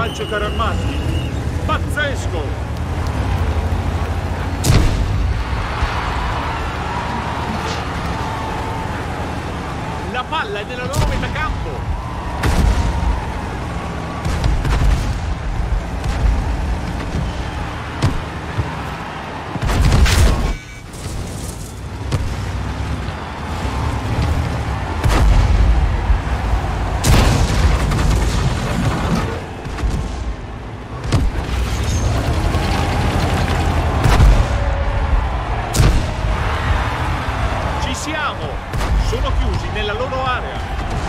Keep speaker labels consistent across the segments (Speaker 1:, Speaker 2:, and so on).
Speaker 1: vantaggio carri armati. Pazzesco! La palla è nella loro metà campo. Sono chiusi nella loro area.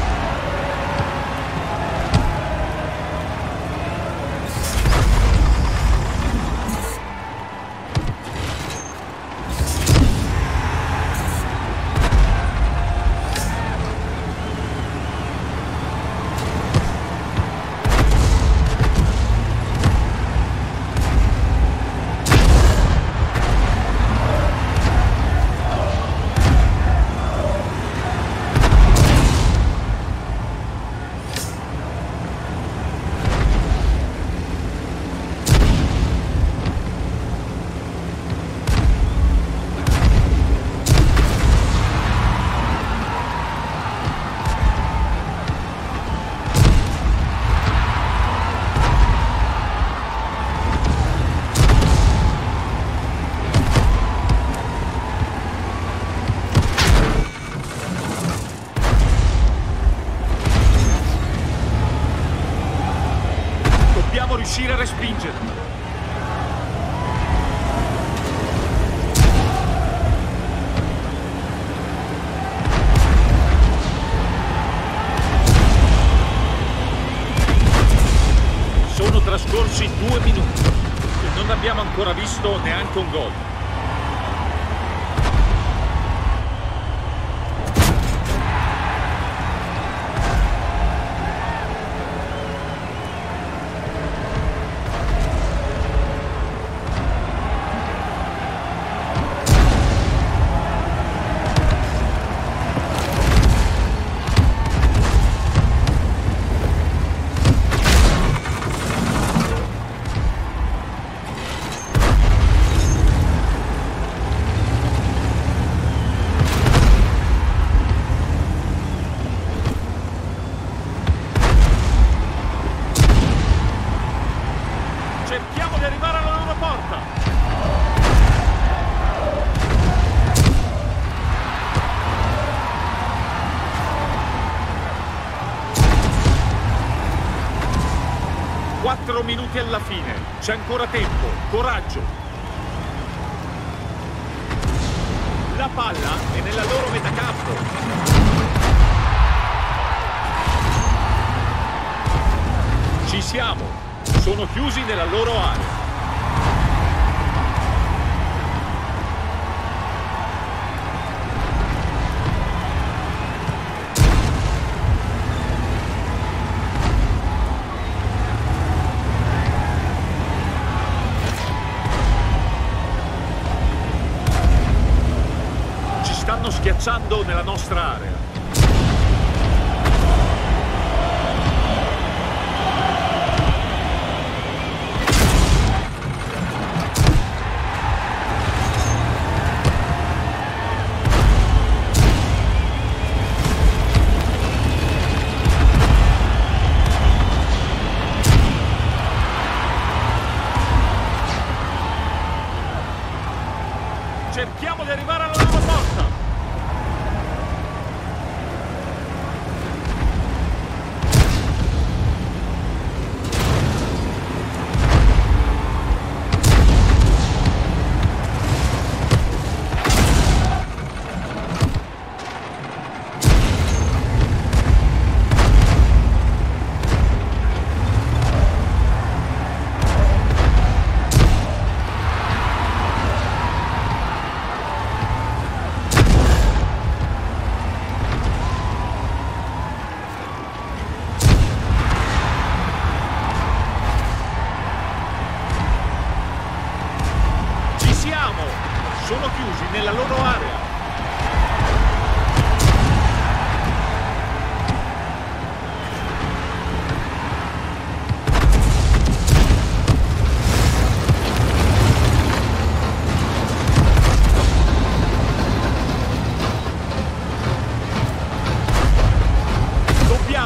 Speaker 1: Dobbiamo riuscire a respingerli. Sono trascorsi 2 minuti e non abbiamo ancora visto neanche un gol. Cerchiamo di arrivare alla loro porta. Quattro minuti alla fine. C'è ancora tempo. Coraggio. La palla è nella loro metà campo. Ci siamo. Sono chiusi nella loro area. Ci stanno schiacciando nella nostra area. Cerchiamo di arrivare alla loro porta. Sono chiusi nella loro area.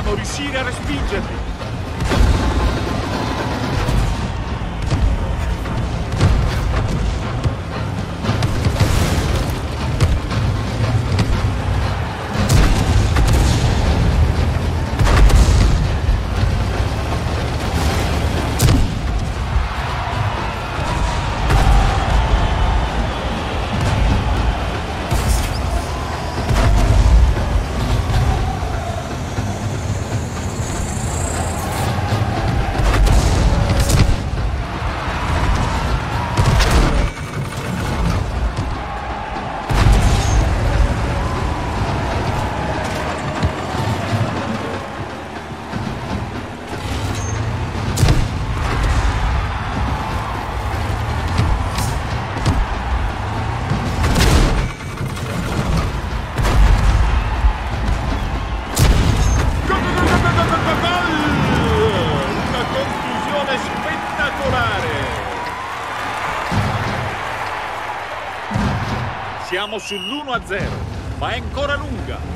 Speaker 1: Dobbiamo riuscire a respingerli. Siamo sull'1-0, ma è ancora lunga.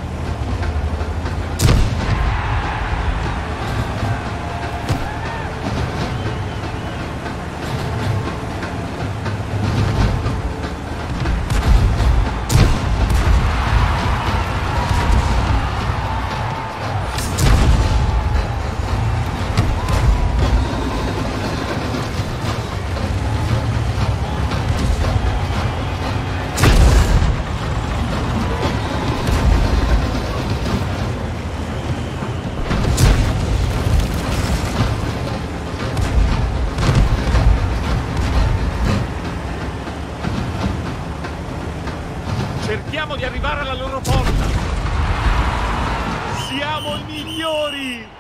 Speaker 1: Cerchiamo di arrivare alla loro porta. Siamo i migliori!